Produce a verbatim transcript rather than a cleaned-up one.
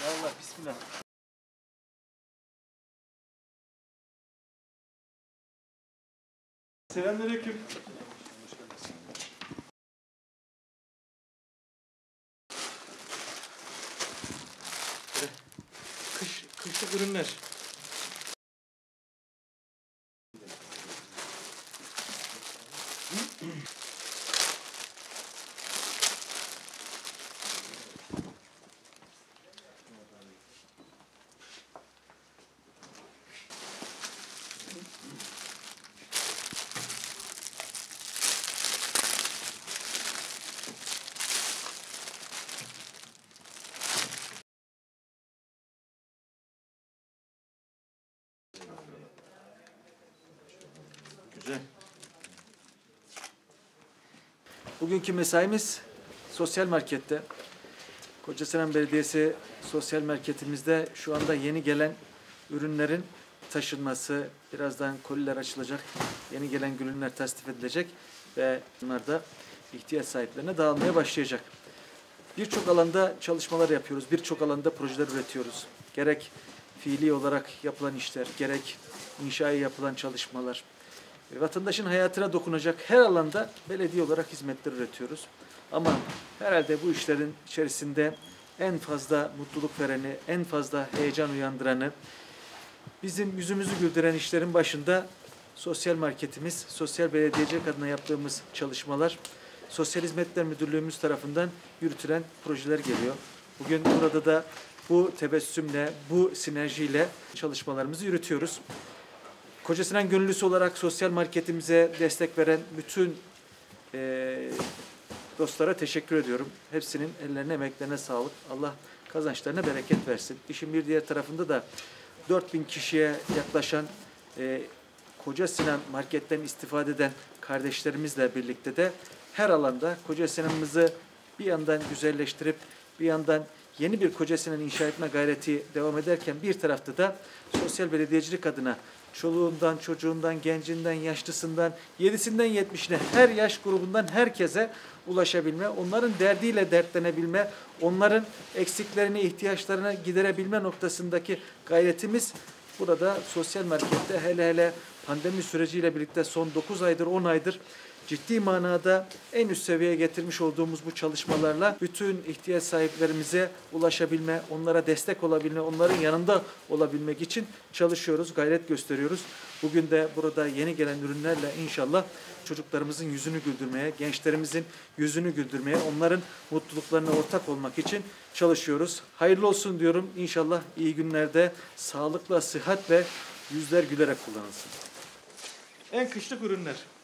Allah bismillah. Selamünaleyküm. Kış, kışlık ürünler. Güzel. Bugünkü mesaimiz sosyal markette. Kocasinan Belediyesi sosyal marketimizde şu anda yeni gelen ürünlerin taşınması, birazdan koliler açılacak, yeni gelen ürünler tasnif edilecek ve bunlar da ihtiyaç sahiplerine dağılmaya başlayacak. Birçok alanda çalışmalar yapıyoruz, birçok alanda projeler üretiyoruz. Gerek fiili olarak yapılan işler, gerek inşai yapılan çalışmalar. Vatandaşın hayatına dokunacak her alanda belediye olarak hizmetler üretiyoruz. Ama herhalde bu işlerin içerisinde en fazla mutluluk vereni, en fazla heyecan uyandıranı, bizim yüzümüzü güldüren işlerin başında sosyal marketimiz, sosyal belediyecilik adına yaptığımız çalışmalar, Sosyal Hizmetler Müdürlüğümüz tarafından yürütülen projeler geliyor. Bugün burada da bu tebessümle, bu sinerjiyle çalışmalarımızı yürütüyoruz. Kocasinan gönüllüsü olarak sosyal marketimize destek veren bütün e, dostlara teşekkür ediyorum. Hepsinin ellerine, emeklerine sağlık. Allah kazançlarına bereket versin. İşin bir diğer tarafında da dört bin kişiye yaklaşan e, Kocasinan marketten istifade eden kardeşlerimizle birlikte de her alanda Kocasinan'ımızı bir yandan güzelleştirip bir yandan yeni bir Kocasinan inşa etme gayreti devam ederken bir tarafta da sosyal belediyecilik adına çoluğundan, çocuğundan, gencinden, yaşlısından, yedisinden yetmişine her yaş grubundan herkese ulaşabilme, onların derdiyle dertlenebilme, onların eksiklerini, ihtiyaçlarını giderebilme noktasındaki gayretimiz burada sosyal markette hele hele pandemi süreciyle birlikte son dokuz aydır, on aydır ciddi manada en üst seviyeye getirmiş olduğumuz bu çalışmalarla bütün ihtiyaç sahiplerimize ulaşabilme, onlara destek olabilme, onların yanında olabilmek için çalışıyoruz, gayret gösteriyoruz. Bugün de burada yeni gelen ürünlerle inşallah çocuklarımızın yüzünü güldürmeye, gençlerimizin yüzünü güldürmeye, onların mutluluklarına ortak olmak için çalışıyoruz. Hayırlı olsun diyorum. İnşallah iyi günlerde sağlıkla, sıhhatle yüzler gülerek kullanılsın. En kışlık ürünler.